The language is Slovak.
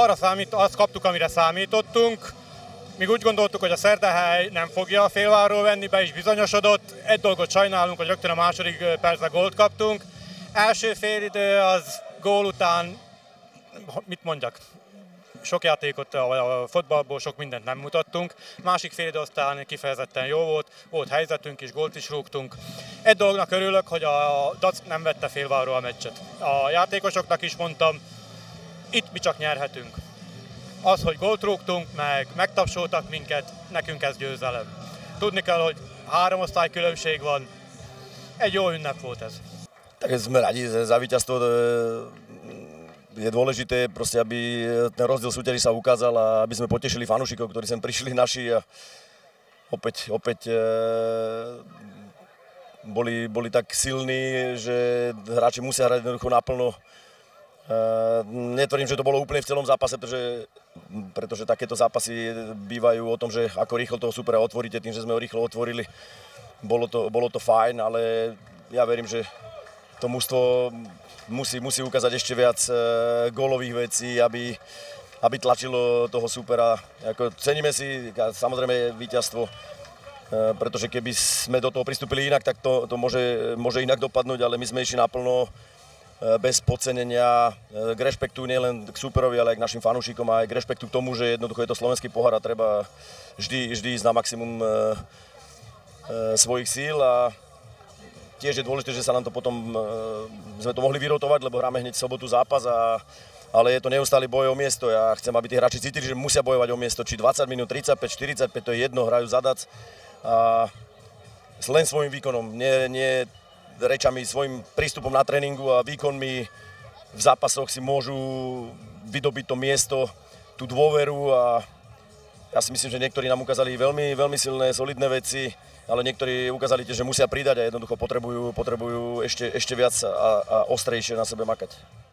azt kaptuk, amire számítottunk. Még úgy gondoltuk, hogy a Szerdahely nem fogja a félvárról venni, be is bizonyosodott. Egy dolgot sajnálunk, hogy rögtön a második percben gólt kaptunk. Első félidő az gól után, mit mondjak, sok játékot a fotballból, sok mindent nem mutattunk. Másik félidő aztán kifejezetten jó volt helyzetünk is, gólt is rúgtunk. Egy dolognak örülök, hogy a DAC nem vette félvárról a meccset. A játékosoknak is mondtam, itt mi csak nyerhetünk. Az, hogy gólt rúgtunk, megtapsoltak minket, nekünk ez győzelem. Tudni kell, hogy 3 osztály különbség van, egy jó ünnep volt ez. Tak sme radi za víťazstvo. Je dôležité, proste, aby ten rozdiel súťaží sa ukázal a aby sme potešili fanúšikov, ktorí sem prišli naši a opäť boli tak silní, že hráči musia hrať jednoducho naplno. Netvrdím, že to bolo úplne v celom zápase, pretože takéto zápasy bývajú o tom, že ako rýchlo toho supera otvoríte, tým, že sme ho rýchlo otvorili. Bolo to fajn, ale ja verím, že to mužstvo musí ukázať ešte viac gólových vecí, aby tlačilo toho supera. Ceníme si samozrejme víťazstvo, pretože keby sme do toho pristúpili inak, tak to môže inak dopadnúť, ale my sme išli naplno, bez podcenenia, k rešpektu nielen k superovi, ale aj k našim fanúšikom a aj k rešpektu k tomu, že jednoducho je to slovenský pohár a treba vždy ísť na maximum svojich síl a tiež je dôležité, že sa nám to potom, sme to mohli vyrotovať, lebo hráme hneď v sobotu zápas, ale je to neustály boj o miesto. Ja chcem, aby tí hráči cítili, že musia bojovať o miesto, či 20 minút, 35, 45, to je jedno, hrajú za DAC a len svojím výkonom, nie rečami, svojím prístupom na tréningu a výkonmi v zápasoch si môžu vydobiť to miesto, tú dôveru a ja si myslím, že niektorí nám ukázali veľmi, veľmi silné, solidné veci, ale niektorí ukázali tiež, že musia pridať a jednoducho potrebujú ešte viac a ostrejšie na sebe makať.